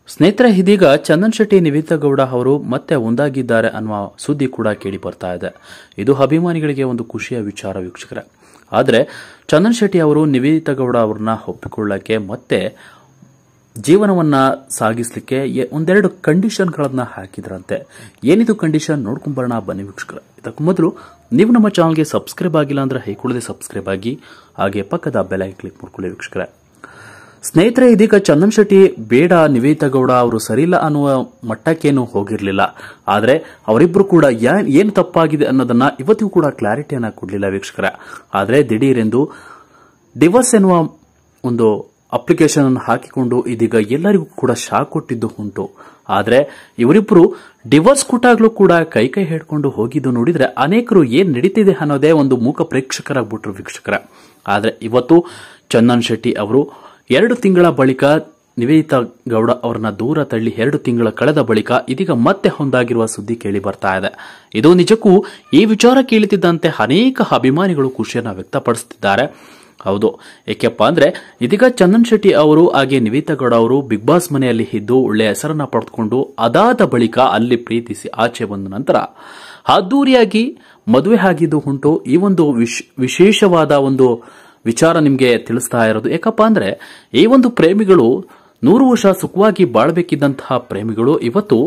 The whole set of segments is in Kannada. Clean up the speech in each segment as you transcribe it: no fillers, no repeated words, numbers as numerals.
ಸ್ನೇಹಿತರೆ, ಇದೀಗ ಚಂದನ್ ಶೆಟ್ಟಿ ನಿವೇದಿತಾ ಗೌಡ ಅವರು ಮತ್ತೆ ಒಂದಾಗಿದ್ದಾರೆ ಅನ್ನುವ ಸುದ್ದಿ ಕೂಡ ಕೇಳಿ ಬರ್ತಾ ಇದೆ. ಇದು ಅಭಿಮಾನಿಗಳಿಗೆ ಒಂದು ಖುಷಿಯ ವಿಚಾರ ವೀಕ್ಷಕರೇ. ಆದರೆ ಚಂದನ್ ಶೆಟ್ಟಿ ಅವರು ನಿವೇದಿತಾ ಗೌಡ ಅವರನ್ನ ಒಪ್ಪಿಕೊಳ್ಳಕ್ಕೆ ಮತ್ತೆ ಜೀವನವನ್ನ ಸಾಗಿಸಲಿಕ್ಕೆ ಒಂದೆರಡು ಕಂಡೀಷನ್ಗಳನ್ನ ಹಾಕಿದ್ರಂತೆ. ಏನಿದು ಕಂಡೀಷನ್ ನೋಡ್ಕೊಂಬರೋಣ ಬನ್ನಿ ವೀಕ್ಷಕರೇ. ಇದಕ್ಕೂ ಮೊದಲು ನೀವು ನಮ್ಮ ಚಾನಲ್ಗೆ ಸಬ್ಸ್ಕ್ರೈಬ್ ಆಗಿಲ್ಲ ಅಂದ್ರೆ ಹೇಗೆ ಸಬ್ಸ್ಕ್ರೈಬ್ ಆಗಿ, ಹಾಗೆ ಪಕ್ಕದ ಬೆಲ್ ಐಕಾನ್ ಕ್ಲಿಕ್ ಮಾಡ್ಕೊಳ್ಳಿ ವೀಕ್ಷಕರೇ. ಸ್ನೇಹಿತರೆ, ಇದೀಗ ಚಂದನ್ ಶೆಟ್ಟಿ ಬೇಡ ನಿವೇದಿತಾ ಗೌಡ ಅವರು ಸರಿಯಿಲ್ಲ ಅನ್ನುವ ಮಟ್ಟಕ್ಕೇನು ಹೋಗಿರಲಿಲ್ಲ. ಆದರೆ ಅವರಿಬ್ಬರು ಕೂಡ ಏನು ತಪ್ಪಾಗಿದೆ ಅನ್ನೋದನ್ನ ಇವತ್ತಿಗೂ ಕೂಡ ಕ್ಲಾರಿಟಿಯನ್ನ ಕೊಡಲಿಲ್ಲ ವೀಕ್ಷಕರೇ. ಆದರೆ ದಿಢೀರೆಂದು ಡಿವೋರ್ಸ್ ಎನ್ನುವ ಒಂದು ಅಪ್ಲಿಕೇಶನ್ ಅನ್ನು ಹಾಕಿಕೊಂಡು ಇದೀಗ ಎಲ್ಲರಿಗೂ ಕೂಡ ಶಾಕ್ ಕೊಟ್ಟಿದ್ದು ಉಂಟು. ಆದರೆ ಇವರಿಬ್ಬರು ಡಿವೋರ್ಸ್ ಕೊಟ್ಟಾಗ್ಲೂ ಕೂಡ ಕೈ ಹಿಡ್ಕೊಂಡು ಹೋಗಿದ್ದು ನೋಡಿದ್ರೆ ಅನೇಕರು ಏನ್ ನಡೀತಿದೆ ಅನ್ನೋದೇ ಒಂದು ಮೂಕ ಪ್ರೇಕ್ಷಕರಾಗ್ಬಿಟ್ರು ವೀಕ್ಷಕರ. ಆದರೆ ಇವತ್ತು ಚಂದನ್ ಶೆಟ್ಟಿ ಅವರು 2 ತಿಂಗಳ ಬಳಿಕ ನಿವೇದಿತಾ ಗೌಡ ಅವರನ್ನ ದೂರ ತಳ್ಳಿ 2 ತಿಂಗಳ ಕಳೆದ ಬಳಿಕ ಇದೀಗ ಮತ್ತೆ ಹೊಂದಾಗಿರುವ ಸುದ್ದಿ ಕೇಳಿ ಬರ್ತಾ ಇದೆ. ಇದು ನಿಜಕ್ಕೂ ಈ ವಿಚಾರ ಕೇಳುತ್ತಿದ್ದಂತೆ ಅನೇಕ ಅಭಿಮಾನಿಗಳು ಖುಷಿಯನ್ನ ವ್ಯಕ್ತಪಡಿಸುತ್ತಿದ್ದಾರೆ. ಹೌದು, ಏಕೆಪ್ಪ ಅಂದ್ರೆ ಇದೀಗ ಚಂದನ್ ಶೆಟ್ಟಿ ಅವರು ಹಾಗೆ ನಿವೇದಿತಾ ಗೌಡ ಅವರು ಬಿಗ್ ಬಾಸ್ ಮನೆಯಲ್ಲಿ ಇದ್ದು ಒಳ್ಳೆಯ ಹೆಸರನ್ನ ಪಡೆದುಕೊಂಡು ಅದಾದ ಬಳಿಕ ಅಲ್ಲಿ ಪ್ರೀತಿಸಿ ಆಚೆ ಬಂದ ನಂತರ ಅದ್ದೂರಿಯಾಗಿ ಮದುವೆ ಆಗಿದ್ದು ಉಂಟು. ಈ ಒಂದು ವಿಶೇಷವಾದ ಒಂದು ವಿಚಾರ ನಿಮಗೆ ತಿಳಿಸ್ತಾ ಇರೋದು. ಯಾಕಪ್ಪ ಅಂದ್ರೆ ಈ ಒಂದು ಪ್ರೇಮಿಗಳು 100 ವರ್ಷ ಸುಖವಾಗಿ ಬಾಳ್ಬೇಕಿದ್ದಂತಹ ಪ್ರೇಮಿಗಳು ಇವತ್ತು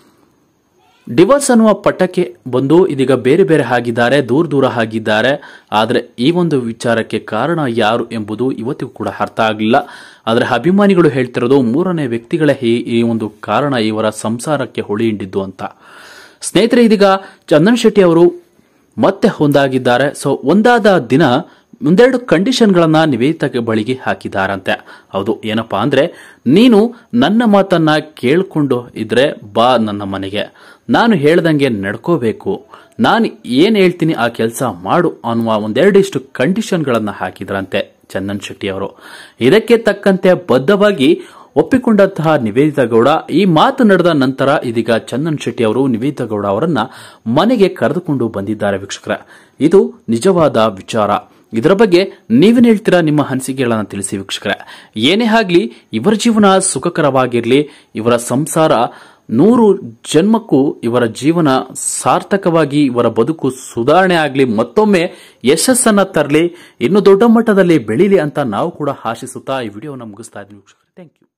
ಡಿವೋರ್ಸ್ ಅನ್ನುವ ಪಟ್ಟಕ್ಕೆ ಬಂದು ಇದೀಗ ಬೇರೆ ಬೇರೆ ಆಗಿದ್ದಾರೆ, ದೂರ ಆಗಿದ್ದಾರೆ. ಆದರೆ ಈ ಒಂದು ವಿಚಾರಕ್ಕೆ ಕಾರಣ ಯಾರು ಎಂಬುದು ಇವತ್ತಿಗೂ ಕೂಡ ಅರ್ಥ ಆಗಲಿಲ್ಲ. ಆದರೆ ಅಭಿಮಾನಿಗಳು ಹೇಳ್ತಿರೋದು 3ನೇ ವ್ಯಕ್ತಿಗಳೇ ಈ ಒಂದು ಕಾರಣ ಇವರ ಸಂಸಾರಕ್ಕೆ ಹೊಳಿ ಹಿಂಡಿದ್ದು ಅಂತ. ಸ್ನೇಹಿತರೆ, ಇದೀಗ ಚಂದನ್ ಶೆಟ್ಟಿ ಅವರು ಮತ್ತೆ ಒಂದಾಗಿದ್ದಾರೆ. ಸೊ ಒಂದಾದ ದಿನ ಒಂದೆರಡು ಕಂಡೀಷನ್ಗಳನ್ನ ನಿವೇದಿತಾ ಬಳಿಗೆ ಹಾಕಿದಾರಂತೆ. ಹೌದು, ಏನಪ್ಪಾ ಅಂದ್ರೆ ನೀನು ನನ್ನ ಮಾತನ್ನ ಕೇಳ್ಕೊಂಡು ಇದ್ರೆ ಬಾ ನನ್ನ ಮನೆಗೆ, ನಾನು ಹೇಳ್ದಂಗೆ ನಡ್ಕೋಬೇಕು, ನಾನು ಏನ್ ಹೇಳ್ತೀನಿ ಆ ಕೆಲಸ ಮಾಡು ಅನ್ನುವ ಒಂದೆರಡಿಷ್ಟು ಕಂಡೀಷನ್ಗಳನ್ನ ಹಾಕಿದ್ರಂತೆ ಚಂದನ್ ಶೆಟ್ಟಿ ಅವರು. ಇದಕ್ಕೆ ತಕ್ಕಂತೆ ಬದ್ಧವಾಗಿ ಒಪ್ಪಿಕೊಂಡಂತಹ ನಿವೇದಿತಾ ಗೌಡ ಈ ಮಾತು ನಡೆದ ನಂತರ ಇದೀಗ ಚಂದನ್ ಶೆಟ್ಟಿ ಅವರು ನಿವೇದಿತಾ ಗೌಡ ಅವರನ್ನ ಮನೆಗೆ ಕರೆದುಕೊಂಡು ಬಂದಿದ್ದಾರೆ ವೀಕ್ಷಕರ. ಇದು ನಿಜವಾದ ವಿಚಾರ. ಇದರ ಬಗ್ಗೆ ನೀವೇನು ಹೇಳ್ತೀರಾ? ನಿಮ್ಮ ಅನಿಸಿಕೆಗಳನ್ನು ತಿಳಿಸಿ ವೀಕ್ಷಕರೇ. ಏನೇ ಆಗ್ಲಿ ಇವರ ಜೀವನ ಸುಖಕರವಾಗಿರ್ಲಿ, ಇವರ ಸಂಸಾರ 100 ಜನ್ಮಕ್ಕೂ ಇವರ ಜೀವನ ಸಾರ್ಥಕವಾಗಿ ಇವರ ಬದುಕು ಸುಧಾರಣೆ ಆಗಲಿ, ಮತ್ತೊಮ್ಮೆ ಯಶಸ್ಸನ್ನ ತರಲಿ, ಇನ್ನು ದೊಡ್ಡ ಮಟ್ಟದಲ್ಲಿ ಬೆಳೀಲಿ ಅಂತ ನಾವು ಕೂಡ ಆಶಿಸುತ್ತಾ ಈ ವಿಡಿಯೋನ ಮುಗಿಸ್ತಾ ಇದ್ದೀವಿ ವೀಕ್ಷಕರೇ. Thank you.